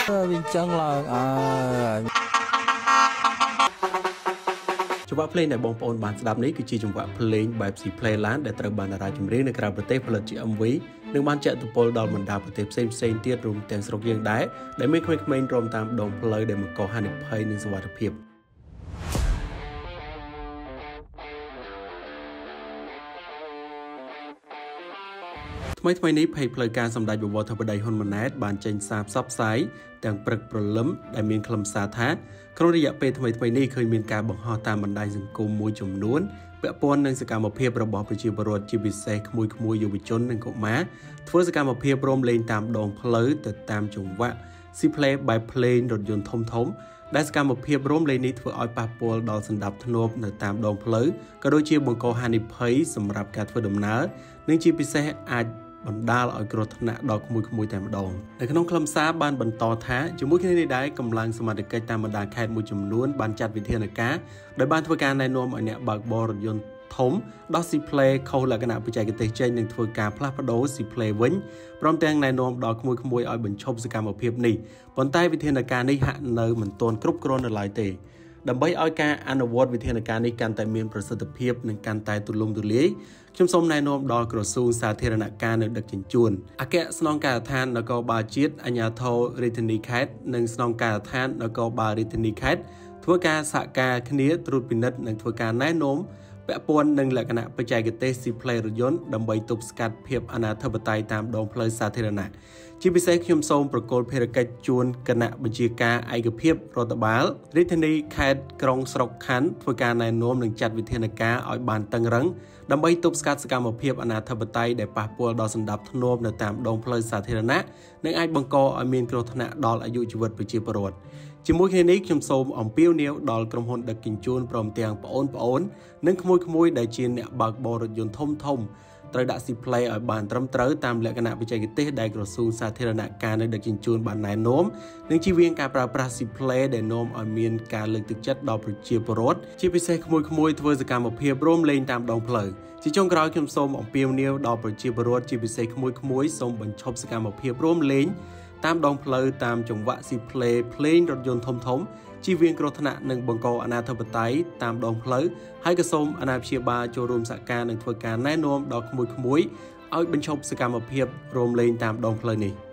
វិញចឹងឡើងចង្វាក់ភ្លេងដែលបងប្អូនបានស្ដាប់នេះគឺជាចង្វាក់ភ្លេងបែបស៊ីផ្លេឡានដែលត្រូវបានតារាចម្រៀងនៅក្រៅប្រទេសផលិតជា MV និងបានចែកទំព័រដល់បណ្ដាប្រទេសផ្សេងៗទៀតរួមទាំងស្រុកយើងដែរដែលមានក្មេងៗរំតាមដងផ្លូវដែលបង្កហានិភ័យនិងសុវត្ថិភាពថ្មីនេះភ័យផ្លូវការសម្ដេចបវរធិបតីហ៊ុនម៉ាណែតបានចេញសារផ្សព្វផ្សាយទាំងព្រឹកព្រលឹមដែលមានខ្លឹមសារថាក្នុងរយៈពេលថ្មីនេះឃើញមានការបង្ហោះតាមបណ្ដាញសង្គមមួយចំនួនពាក់ព័ន្ធនឹងសកម្មភាពរបស់ប្រជាពលរដ្ឋជាពិសេសក្មួយយុវជននិងកុមារធ្វើសកម្មភាពរំលេងតាមដងផ្លូវទៅតាមចង្វាក់ស៊ីផ្លេបែបភ្លេងរថយន្តធំដែលសកម្មភាពរំលេងនេះធ្វើឲ្យប៉ះពាល់ដល់សណ្ដាប់ធ្នាប់នៅតាមដងផ្លូវក៏ដូចជាបង្កហានិភ័យសម្រាប់ការធ្វើដំណើរនិងជាពិសេសអាចបណ្ដាលឲ្យគ្រោះថ្នាក់ដល់ក្មួយតែម្ដងនៅក្នុងខ្លឹមសារបានបន្តថាជាមួយគ្នានេះដែរកម្លាំងសមត្ថកិច្ចតាមបណ្ដាខេត្តមួយចំនួនបានចាត់វិធានការដោយបានធ្វើការណែនាំឲ្យអ្នកបើកបររថយន្តធំដោះស៊ីផ្លេខុសលក្ខណៈបច្ចេកទេសចេញនិងធ្វើការផ្លាស់ប្ដូរស៊ីផ្លេវិញព្រមទាំងណែនាំដល់ក្មួយឲ្យបញ្ឈប់សកម្មភាពនេះប៉ុន្តែវិធានការនេះហាក់នៅមិនទាន់គ្រប់គ្រាន់នៅឡើយទេដើម្បីឲ្យការអនុវត្តវិធានការនេះកាន់តែមានប្រសិទ្ធភាពនិងកាន់តែទូលំទូលាយខ្ញុំសូមណែនាំដល់ក្រសួងសាធារណការនៅដឹកជញ្ជូនអគ្គស្នងការដ្ឋាននគរបាលជាតិអាជ្ញាធររាជធានីខេត្តនិងស្នងការដ្ឋាននគរបាលរាជធានីខេត្តធ្វើការសហការគ្នាត្រួតពិនិត្យនិងធ្វើការណែនាំពាក់ព័ន្ធនឹងលក្ខណៈបច្ចេកទេសស៊ីផ្លេរថយន្តដើម្បីទប់ស្កាត់ភាពអនាធិបតេយ្យតាមដងផ្លូវសាធារណៈជាពិសេសខ្ញុំសូមប្រកល់ភារកិច្ចជូនគណៈបញ្ជាការឯកភាពរដ្ឋបាលរាជធានីខេត្តក្រុងស្រុកខណ្ឌធ្វើការណែនាំនិងចាត់វិធានការឲ្យបានតឹងរ៉ឹងដើម្បីទប់ស្កាត់សកម្មភាពអនាធិបតេយ្យដែលប៉ះពាល់ដល់សណ្ដាប់ធ្នាប់នៅតាមដងផ្លូវសាធារណៈនិងអាចបង្កឲ្យមានគ្រោះថ្នាក់ដល់អាយុជីវិតប្រជាពលរដ្ឋជាមួយគ្នានេះខ្ញុំសូមអំពាវនាវដល់ក្រុមហ៊ុនដឹកជញ្ជូនព្រមទាំងប្អូននិងក្មួយដែលជាអ្នកបើកបររថយន្តធំត្រូវដាក់ស៊ីផ្លេឲ្យបានត្រឹមត្រូវតាមលក្ខណៈបច្ចេកទេសដែលក្រសួងសាធារណការនៅដឹកជញ្ជូនបានណែនាំនិងជៀសវាងការប្រើប្រាស់ស៊ីផ្លេដែលនាំឲ្យមានការលើកទឹកចិត្តដល់ប្រជាពលរដ្ឋជាពិសេសក្មួយធ្វើសកម្មភាពរួមលេងតាមដងផ្លូវជាចុងក្រោយខ្ញុំសូមអំពាវនាវដល់ប្រជាពលរដ្ឋជាពិសេសក្មួយសូមបញ្ឈប់សកម្មភាពរួមលេងតាមដងផ្លូវតាមចង្វាក់ស៊ីផ្លេភ្លេងរថយន្តធំជៀសវាងគ្រោះថ្នាក់និងបង្កអនាធិបតេយ្យតាមដងផ្លូវហើយក៏សូមអាណាព្យាបាលចូលរួមសហការនិងធ្វើការណែនាំដល់ក្មួយឲ្យបញ្ឈប់សកម្មភាពរួមលេងតាមដងផ្លូវនេះ